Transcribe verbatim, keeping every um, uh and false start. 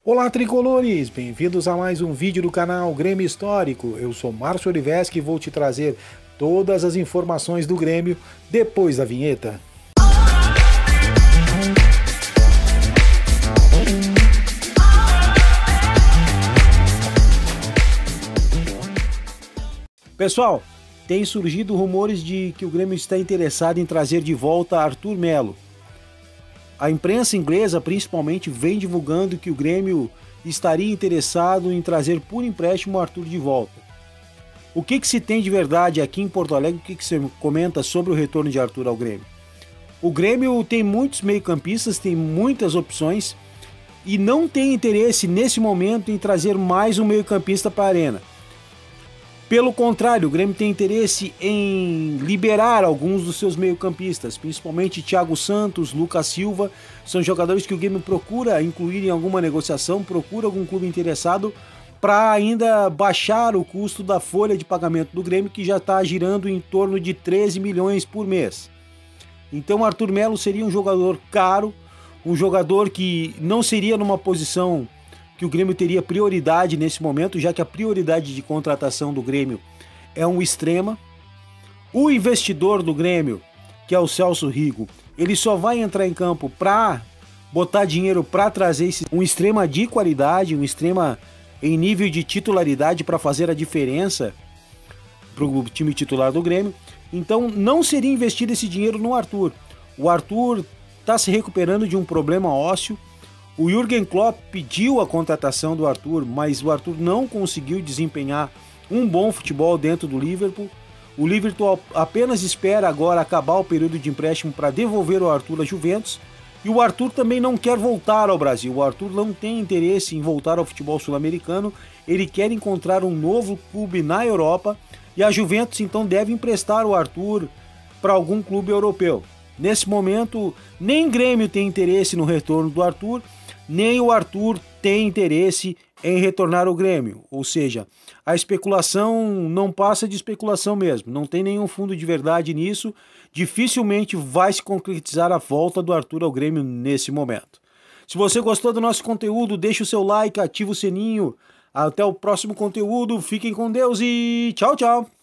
Olá, tricolores! Bem-vindos a mais um vídeo do canal Grêmio Histórico. Eu sou Márcio Oliveschi e vou te trazer todas as informações do Grêmio depois da vinheta. Pessoal, tem surgido rumores de que o Grêmio está interessado em trazer de volta Arthur Melo. A imprensa inglesa, principalmente, vem divulgando que o Grêmio estaria interessado em trazer por empréstimo o Arthur de volta. O que, que se tem de verdade aqui em Porto Alegre? O que, que você comenta sobre o retorno de Arthur ao Grêmio? O Grêmio tem muitos meio-campistas, tem muitas opções e não tem interesse nesse momento em trazer mais um meio-campista para a Arena. Pelo contrário, o Grêmio tem interesse em liberar alguns dos seus meio-campistas, principalmente Thiago Santos, Lucas Silva, são jogadores que o Grêmio procura incluir em alguma negociação, procura algum clube interessado para ainda baixar o custo da folha de pagamento do Grêmio, que já está girando em torno de treze milhões por mês. Então Arthur Melo seria um jogador caro, um jogador que não seria numa posição que o Grêmio teria prioridade nesse momento, já que a prioridade de contratação do Grêmio é um extrema. O investidor do Grêmio, que é o Celso Rigo, ele só vai entrar em campo para botar dinheiro para trazer esse, um extrema de qualidade, um extrema em nível de titularidade para fazer a diferença para o time titular do Grêmio. Então não seria investido esse dinheiro no Arthur. O Arthur está se recuperando de um problema ósseo. O Jürgen Klopp pediu a contratação do Arthur, mas o Arthur não conseguiu desempenhar um bom futebol dentro do Liverpool. O Liverpool apenas espera agora acabar o período de empréstimo para devolver o Arthur à Juventus. E o Arthur também não quer voltar ao Brasil. O Arthur não tem interesse em voltar ao futebol sul-americano. Ele quer encontrar um novo clube na Europa. E a Juventus então deve emprestar o Arthur para algum clube europeu. Nesse momento, nem Grêmio tem interesse no retorno do Arthur, nem o Arthur tem interesse em retornar ao Grêmio. Ou seja, a especulação não passa de especulação mesmo, não tem nenhum fundo de verdade nisso, dificilmente vai se concretizar a volta do Arthur ao Grêmio nesse momento. Se você gostou do nosso conteúdo, deixa o seu like, ativa o sininho. Até o próximo conteúdo, fiquem com Deus e tchau, tchau!